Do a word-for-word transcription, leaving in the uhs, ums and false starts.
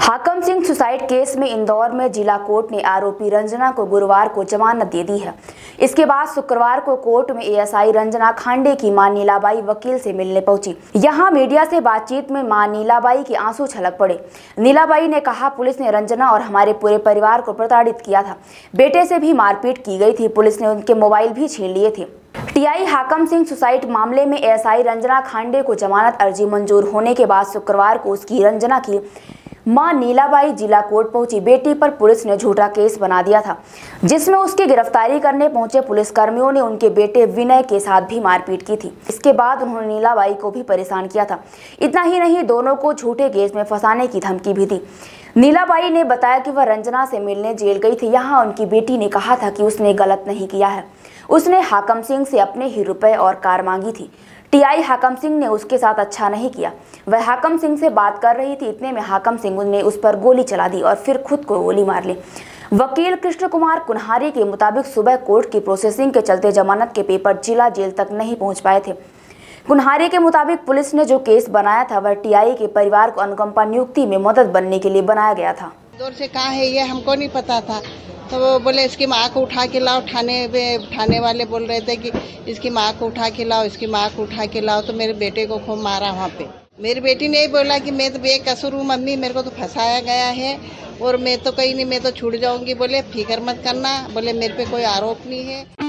हाकम Singh suicide case में इंदौर में जिला कोर्ट ने आरोपी रंजना को गुरुवार को जमानत दे दी है। इसके बाद शुक्रवार को कोर्ट में एएसआई रंजना खांडे की मां नीलाबाई वकील से मिलने पहुंची। यहां मीडिया से बातचीत में मां नीलाबाई के आंसू छलक पड़े। नीलाबाई ने कहा, पुलिस ने रंजना और हमारे पूरे परिवार को प्रताड़ित किया था। बेटे से भी मारपीट की गई थी। पुलिस ने उनके मोबाइल भी छीन लिए थे। टीआई हाकम सिंह सुसाइड मामले में एएसआई रंजना खांडे को जमानत अर्जी मंजूर होने के बाद शुक्रवार को उसकी रंजना की मां नीलाबाई जिला कोर्ट पहुंची। बेटी पर पुलिस ने झूठा केस बना दिया था, जिसमें उसकी गिरफ्तारी करने पहुंचे पुलिसकर्मियों ने उनके बेटे विनय के साथ भी मारपीट की थी। इसके बाद उन्होंने नीलाबाई को भी परेशान किया था। इतना ही नहीं, दोनों को झूठे केस में फंसाने की धमकी भी दी। नीलाबाई ने बताया कि वह रंजना से मिलने जेल गई थी। यहाँ उनकी बेटी ने कहा था कि उसने गलत नहीं किया है, उसने हाकम सिंह से अपने ही रुपए और कार मांगी थी। टीआई हाकम सिंह ने उसके साथ अच्छा नहीं किया। वह हाकम सिंह से बात कर रही थी, इतने में हाकम सिंह ने उस पर गोली चला दी और फिर खुद को गोली मार ली। वकील कृष्ण कुमार कुन्हारी के मुताबिक सुबह कोर्ट की प्रोसेसिंग के चलते जमानत के पेपर जिला जेल तक नहीं पहुंच पाए थे। कुन्हारी के मुताबिक पुलिस ने जो केस बनाया था वह टीआई के परिवार को अनुकंपा नियुक्ति में मदद बनने के लिए बनाया गया था। दूर से कहाँ है ये हमको नहीं पता था, तो वो बोले इसकी माँ को उठा के लाओ। थाने में थाने वाले बोल रहे थे कि इसकी माँ को उठा के लाओ, इसकी माँ को उठा के लाओ। तो मेरे बेटे को खूब मारा वहाँ पे। मेरी बेटी ने बोला कि मैं तो बेकसूर हूँ मम्मी, मेरे को तो फंसाया गया है और मैं तो कहीं नहीं, मैं तो छूट जाऊंगी। बोले फिक्र मत करना, बोले मेरे पे कोई आरोप नहीं है।